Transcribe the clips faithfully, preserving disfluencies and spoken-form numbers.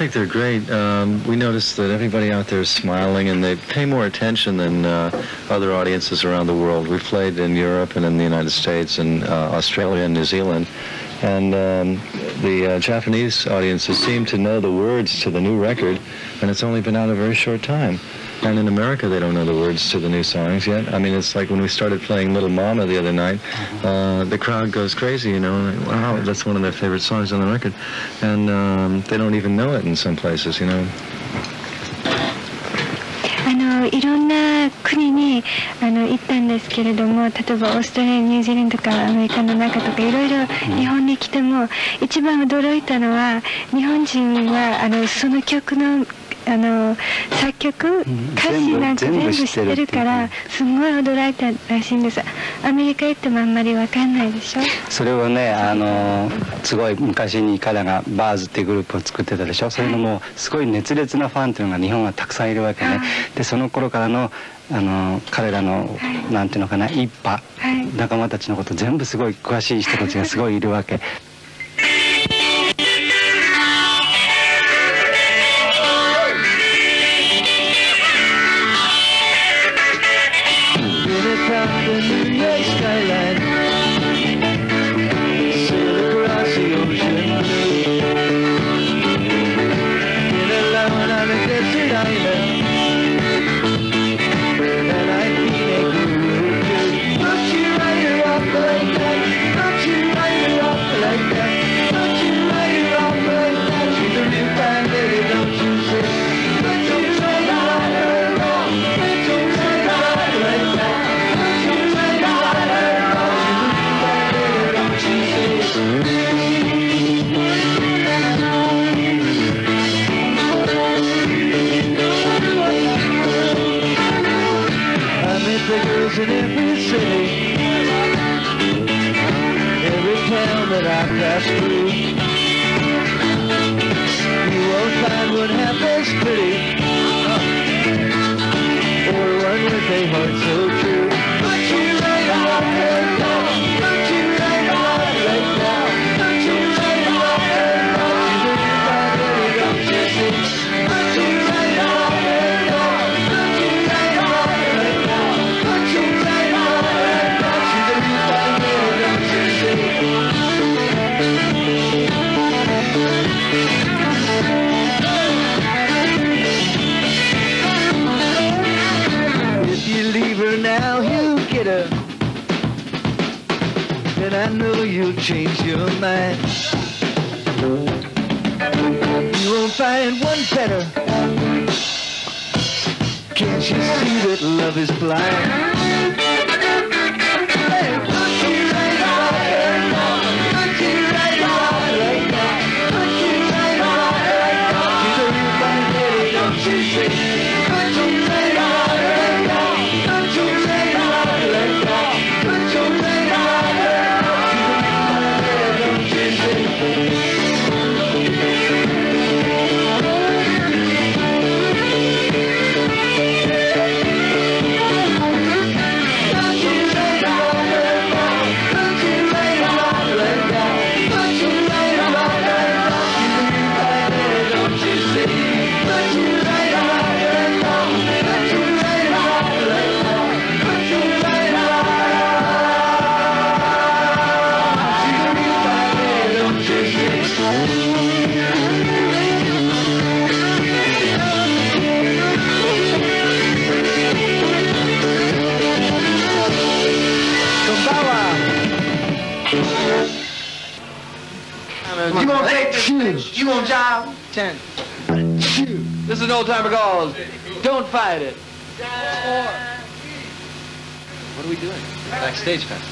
think they're great. Um, we noticed that everybody out there is smiling, and they pay more attention than uh, other audiences around the world. We've played in Europe and in the United States and uh, Australia and New Zealand. And um, the uh, Japanese audiences seem to know the words to the new record, and it's only been out a very short time. And in America, they don't know the words to the new songs yet. I mean, it's like when we started playing Little Mama the other night, uh, the crowd goes crazy, you know. Like, wow, that's one of their favorite songs on the record. And um, they don't even know it in some places, you know. あのいろんな国にあの行ったんですけれども、例えばオーストラリア、ニュージーランドとかアメリカの中とかいろいろ日本に来ても一番驚いたのは日本人はあのその曲のあの作曲歌詞なんか全部知ってるからすごい驚いたらしいんです。アメリカ行ってもあんまり分かんないでしょ。 それはね、あのすごい昔に彼がバーズっていうグループを作ってたでしょ。それのもうすごい熱烈なファンっていうのが日本はたくさんいるわけね。でその頃からのあの彼らの、はい、なんていうのかな、一派、はい、仲間たちのこと全部すごい詳しい人たちがすごいいるわけ。 In every city, every town that I pass through, you won't find one half as pretty, or one with a heart so true. But you right about right now, but you right about right now, but you right about right now, you find it, don't you see? But you right about right now, but you right about right now, but you right about right now, you find it, don't you see? If you leave her now, you get her, and I know you'll change your mind. You won't find one better. Can't you see that love is blind? Hey, put you right about right now. Put you right about right now. Put you right about right now. You know you find it, don't you see? Put you right about right now. Put you right about right now. Put you right about right now. You know you find it, don't you see? You gonna take this bitch? You gonna jive? Ten. This is an old timer called Don't Fight It. What are we doing? Backstage Pass.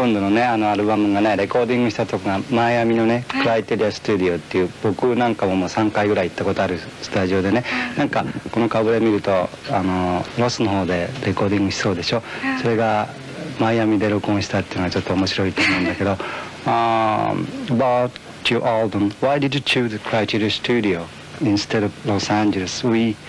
今度のねあのアルバムがねレコーディングしたとこがマイアミのねクライテリアスタジオっていう僕なんかももうさんかいぐらい行ったことあるスタジオでねなんかこの顔ぶれ見るとあのロスの方でレコーディングしそうでしょそれがマイアミで録音したっていうのはちょっと面白いと思うんだけど、um, About your album, why did you choose the Criteria Studio instead of Los Angeles?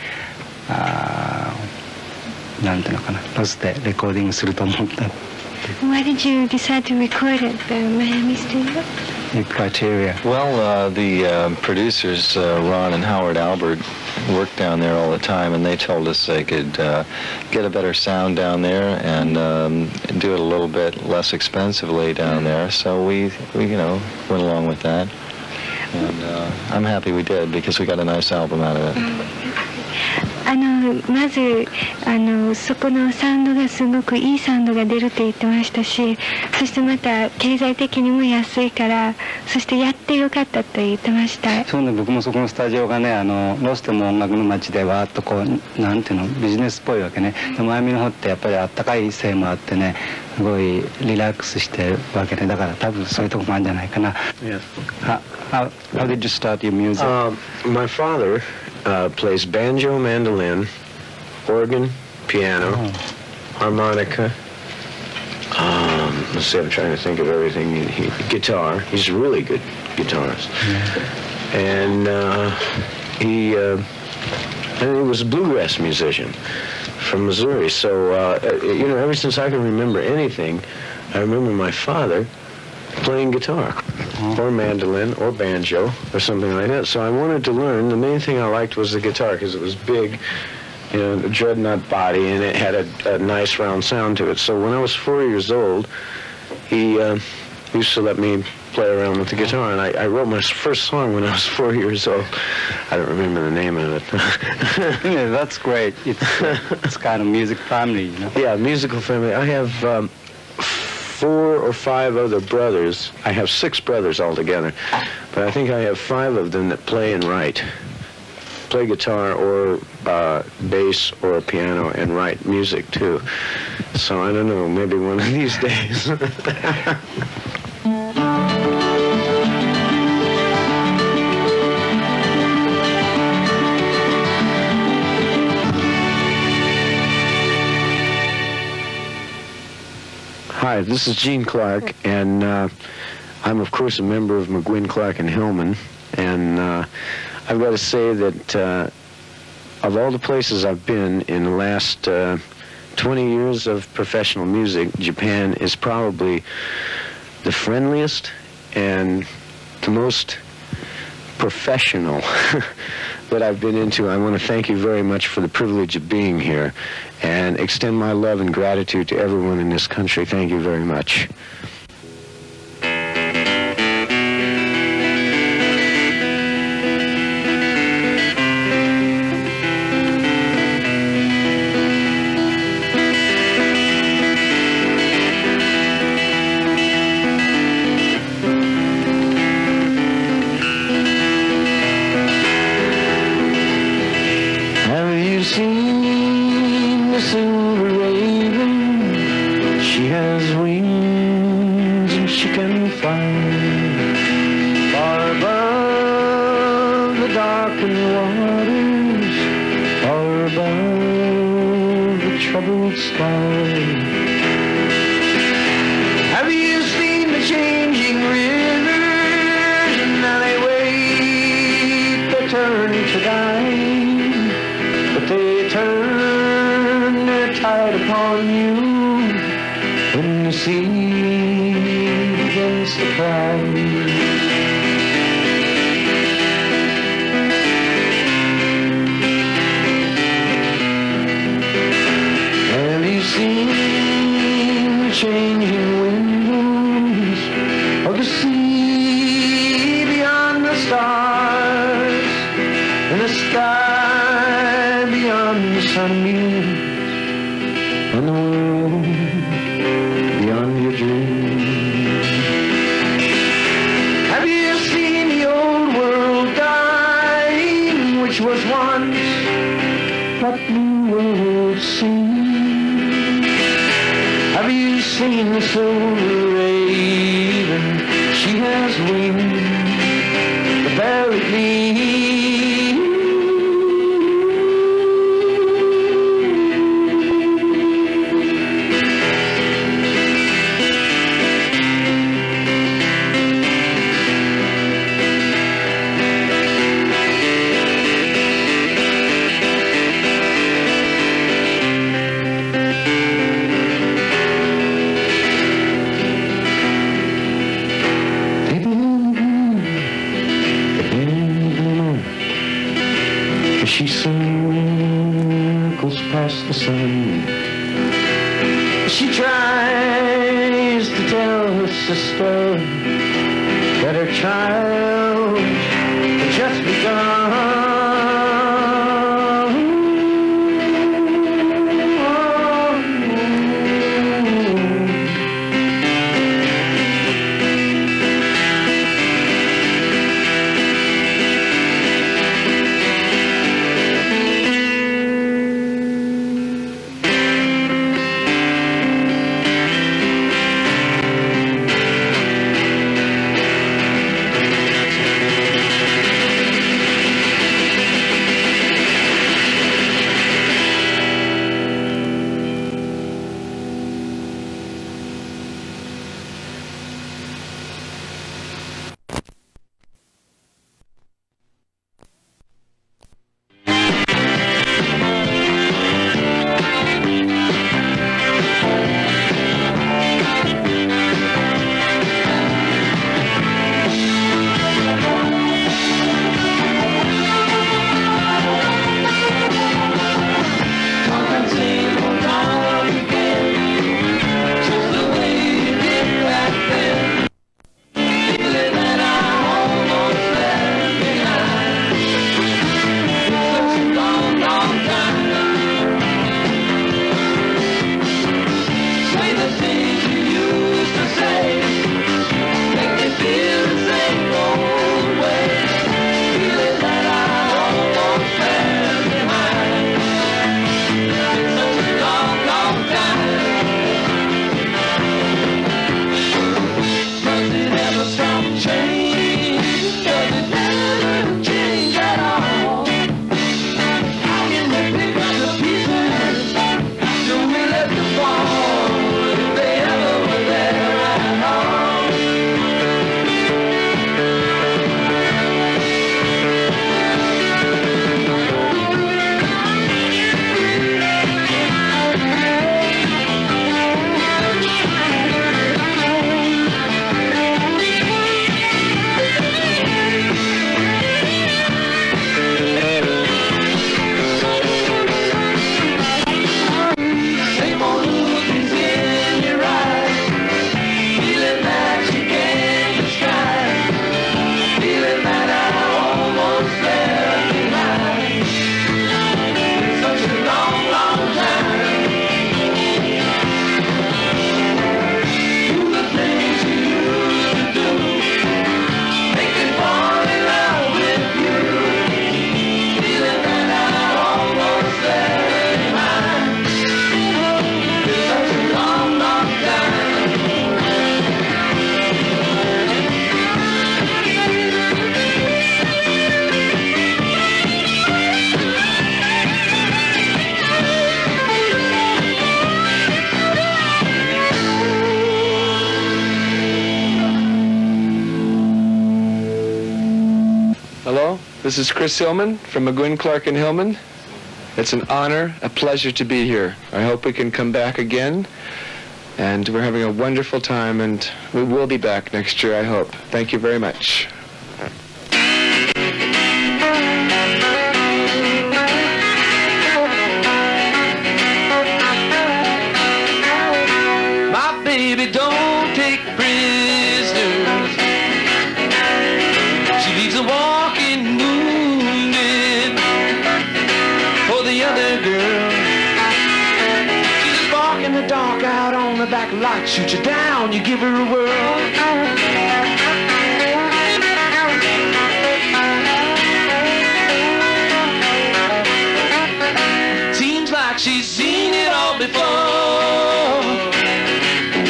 We、uh, なんていうのかなロスでレコーディングすると思った。 Why did you decide to record at the Miami studio? The criteria. Well, uh, the uh, producers, uh, Ron and Howard Albert, worked down there all the time, and they told us they could uh, get a better sound down there and um, do it a little bit less expensively down there. So we, we you know, went along with that. And uh, I'm happy we did because we got a nice album out of it. あのまずあのそこのサウンドがすごくいいサウンドが出るって言ってましたしそしてまた経済的にも安いからそしてやってよかったと言ってましたそうね僕もそこのスタジオがねあのロスでも音楽の街でわーっとこうなんていうのビジネスっぽいわけねでマイアミの方ってやっぱりあったかいせいもあってねすごいリラックスしてるわけねだから多分そういうとこもあるんじゃないかな Yeah. How, how, how did you start your music? Um, my father uh, plays banjo, mandolin, organ, piano, Oh. harmonica. Um, let's see, I'm trying to think of everything. He, he, guitar. He's a really good guitarist. Yeah. And uh, he, uh, and he was a bluegrass musician from Missouri. So, uh, you know, ever since I can remember anything, I remember my father playing guitar or mandolin or banjo or something like that. So I wanted to learn. The main thing I liked was the guitar because it was big, you know, a dreadnought body, and it had a, a nice round sound to it. So when I was four years old, he uh, used to let me play around with the guitar, and I, I wrote my first song when I was four years old. I don't remember the name of it. Yeah, that's great. It's, uh, it's kind of music family, you know? Yeah, musical family. I have um, four or five other brothers. I have six brothers altogether, but I think I have five of them that play and write. Play guitar or uh, bass or piano and write music too. So I don't know, maybe one of these days. Hi, this is Gene Clark, and uh, I'm of course a member of Mcguinn-Clark-Hillman, and uh, I've got to say that uh, of all the places I've been in the last uh, twenty years of professional music, Japan is probably the friendliest and the most professional that I've been into. I want to thank you very much for the privilege of being here and extend my love and gratitude to everyone in this country. Thank you very much. And the world beyond your dreams. She's seen the solar raven, she has wings, the buried leaves. She circles past the sun. She tries to tell her sister that her child had just begun. Hello, this is Chris Hillman from Mcguinn-Clark-Hillman. It's an honor, a pleasure to be here. I hope we can come back again, and we're having a wonderful time, and we will be back next year, I hope. Thank you very much. My baby don't take prisoners. She leaves a walking wounded for the other girl. She's a spark in the dark out on the back lot. Shoot you down, you give her a whirl. Seems like she's seen it all before.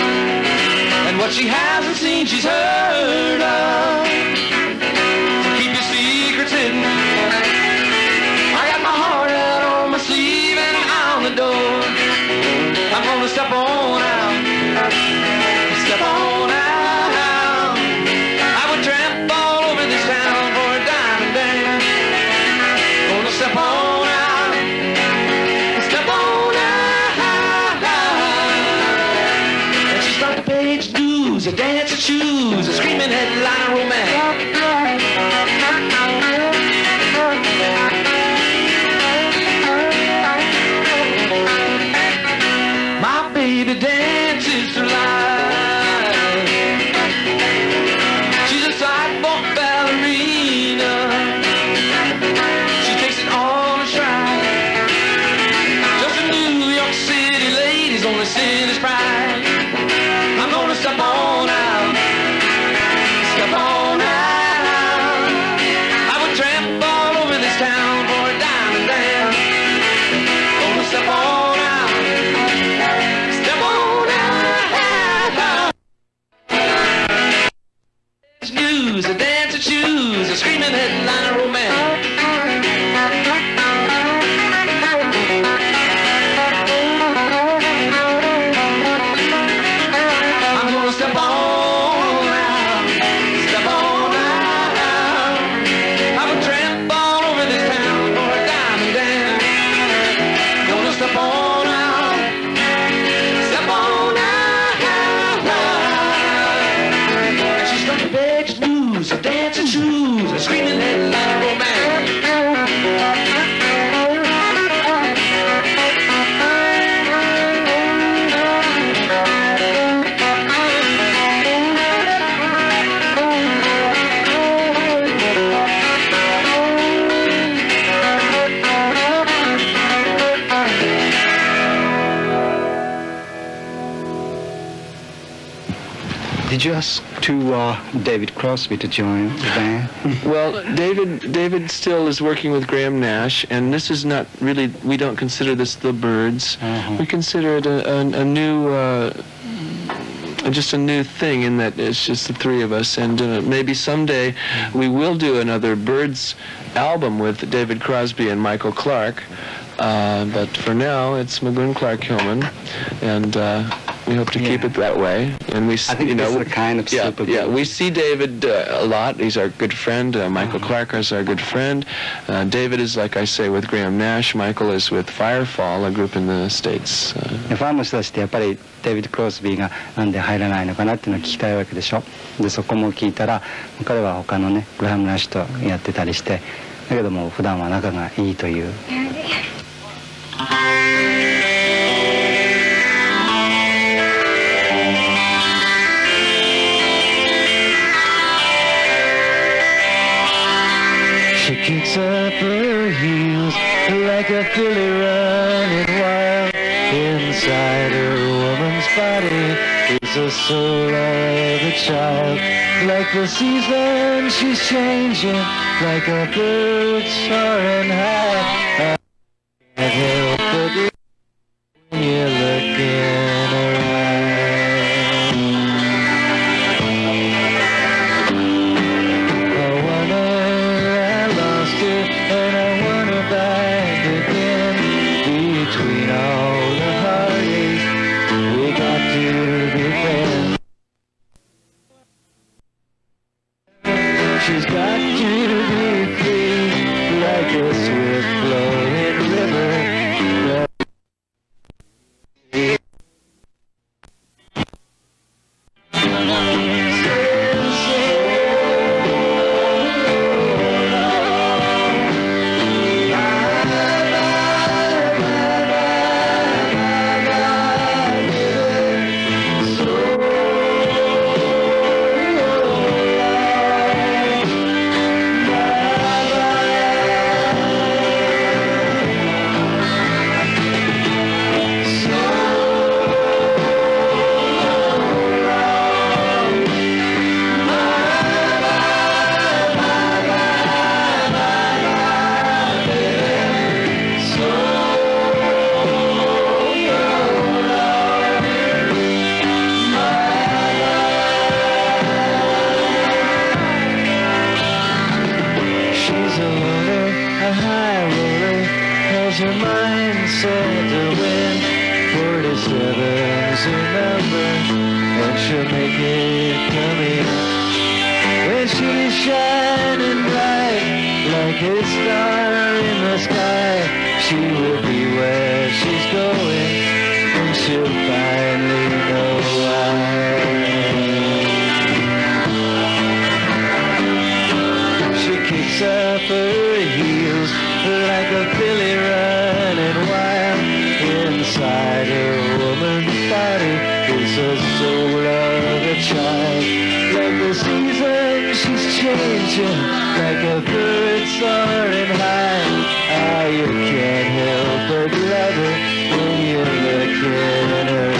what she hasn't seen, she's heard of. Keep your secrets hidden. I got my heart out on my sleeve and out the door. I'm gonna step on out, step on out. I would tramp all over this town for a diamond dance. Gonna step on out, step on out. And she start to page dues, a dance to choose, a screaming headline romance. My baby dances through life. She's a sidewalk ballerina. She takes it all in stride. Just the New York City ladies only sin is pride. I'm gonna step on out, step on out. I would tramp all over this town for a diamond dance. Gonna step on out, step on out. News, a dance to choose, a screaming headline romance. I'm gonna step on out, step on out. I would tramp all over this town for a diamond dance. Gonna step on out, step on out. And she's got the big news, a dance and shoes, a screaming headline romance. Did you ask to uh, David Crosby to join the band? Well, David David still is working with Graham Nash, and this is not really, we don't consider this the Byrds. Uh-huh. We consider it a, a, a new, uh, just a new thing in that it's just the three of us, and uh, maybe someday we will do another Byrds album with David Crosby and Michael Clark, uh, but for now it's Mcguinn-Clark-Hillman, and uh, we hope to Yeah. keep it that way. And we, s- I think you know, this is a kind of yeah, super yeah. group. We see David uh, a lot. He's our good friend. Uh, Michael Clark is our good friend. Uh, David is, like I say, with Graham Nash. Michael is with Firefall, a group in the States. Uh, ファンの人たちってやっぱりデビッド・クロスビーがなんで入らないのかなっていうのを聞きたいわけでしょ。でそこも聞いたら彼は他のねグラハム・ナッシュとやってたりしてだけども普段は仲がいいという。 She kicks up her heels like a filly running wild. Inside her woman's body is the soul of a child. Like the season she's changing, like a bird soaring high. I can't help but when you look in her eyes. I wonder I lost her, and I wonder back again. Between all the heartaches, we got to be friends. She's got you to be free, like a swift flowing river. over and she'll make it come in. When she's shining bright like a star in the sky, she will be where she's going and she'll finally know why. She kicks up her heels like a filly running wild. Inside her woman's body is the soul of a child. Like the season she's changing, like a bird soaring high. Ah, you can't help but love her when you look in her